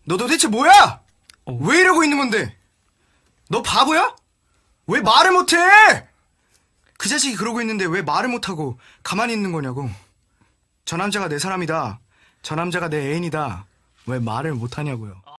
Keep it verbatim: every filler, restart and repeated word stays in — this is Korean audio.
너 도대체 뭐야? 어. 왜 이러고 있는 건데? 너 바보야? 왜 말을 못해? 그 자식이 그러고 있는데 왜 말을 못하고 가만히 있는 거냐고. 저 남자가 내 사람이다. 저 남자가 내 애인이다. 왜 말을 못하냐고요.